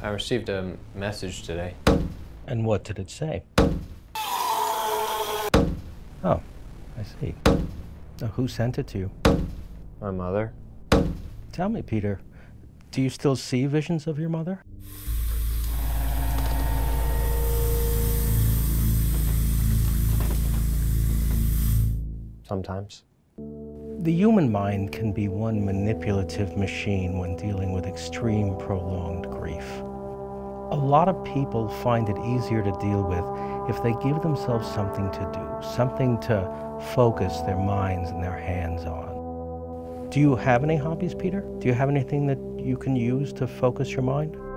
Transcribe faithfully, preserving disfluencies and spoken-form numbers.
I received a message today. And what did it say? Oh, I see. Now, who sent it to you? My mother. Tell me, Peter, do you still see visions of your mother? Sometimes. The human mind can be one manipulative machine when dealing with extreme prolonged grief. A lot of people find it easier to deal with if they give themselves something to do, something to focus their minds and their hands on. Do you have any hobbies, Peter? Do you have anything that you can use to focus your mind?